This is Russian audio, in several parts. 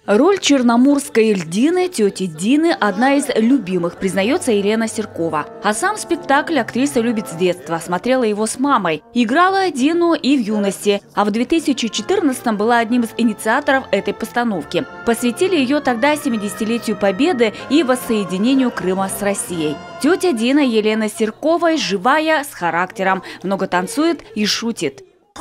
Роль черноморской льдины, тети Дины, одна из любимых, признается Елена Серкова. А сам спектакль актриса любит с детства, смотрела его с мамой. Играла Дину и в юности, а в 2014-м была одним из инициаторов этой постановки. Посвятили ее тогда 70-летию Победы и воссоединению Крыма с Россией. Тетя Дина Елены Серковой живая, с характером, много танцует и шутит.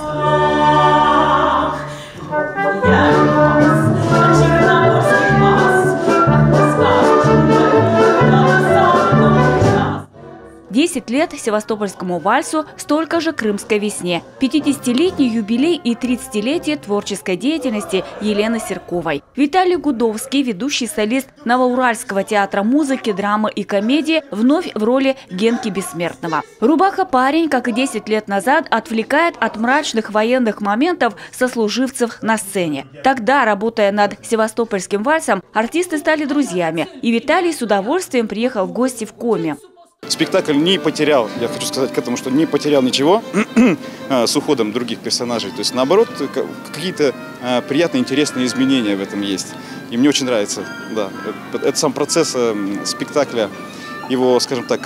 Десять лет севастопольскому вальсу, столько же крымской весне. 50-летний юбилей и 30-летие творческой деятельности Елены Серковой. Виталий Гудовский, ведущий солист Новоуральского театра музыки, драмы и комедии, вновь в роли Генки Бессмертного. Рубаха-парень, как и 10 лет назад, отвлекает от мрачных военных моментов сослуживцев на сцене. Тогда, работая над севастопольским вальсом, артисты стали друзьями, и Виталий с удовольствием приехал в гости в Коми. Спектакль не потерял, я хочу сказать к этому, что не потерял ничего с уходом других персонажей. То есть, наоборот, какие-то приятные, интересные изменения в этом есть. И мне очень нравится, да. Это сам процесс спектакля, его, скажем так,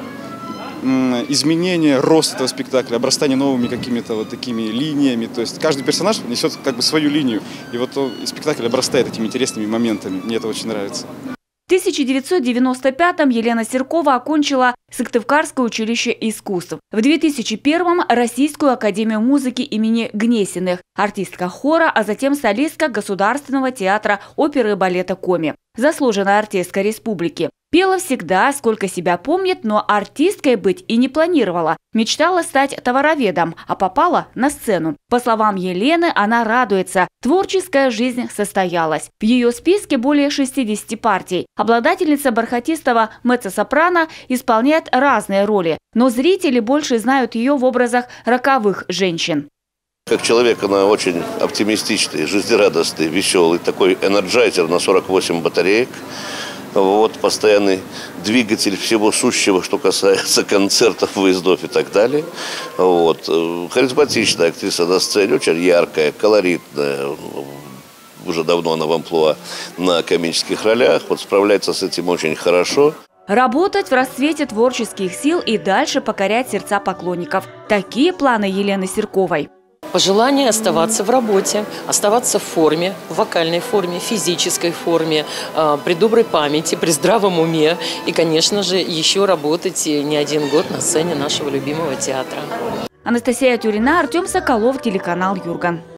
изменение, рост этого спектакля, обрастание новыми какими-то вот такими линиями. То есть каждый персонаж несет как бы свою линию. И вот спектакль обрастает этими интересными моментами. Мне это очень нравится. В 1995-м Елена Серкова окончила Сыктывкарское училище искусств. В 2001-м – Российскую академию музыки имени Гнесиных, артистка хора, а затем солистка Государственного театра оперы и балета Коми. Заслуженная артистка республики. Пела всегда, сколько себя помнит, но артисткой быть и не планировала. Мечтала стать товароведом, а попала на сцену. По словам Елены, она радуется. Творческая жизнь состоялась. В ее списке более 60 партий. Обладательница бархатистого меццо-сопрано исполняет разные роли, но зрители больше знают ее в образах роковых женщин. Как человек, она очень оптимистичный, жизнерадостный, веселый, такой энерджайзер на 48 батареек. Вот, постоянный двигатель всего сущего, что касается концертов, выездов и так далее. Вот. Харизматичная актриса на сцене, очень яркая, колоритная. Уже давно она в амплуа на комических ролях. Вот справляется с этим очень хорошо. Работать в расцвете творческих сил и дальше покорять сердца поклонников. Такие планы Елены Серковой. Пожелание оставаться в работе, оставаться в форме, в вокальной форме, физической форме, при доброй памяти, при здравом уме. И, конечно же, еще работать не один год на сцене нашего любимого театра. Анастасия Тюрина, Артем Соколов, телеканал Юрган.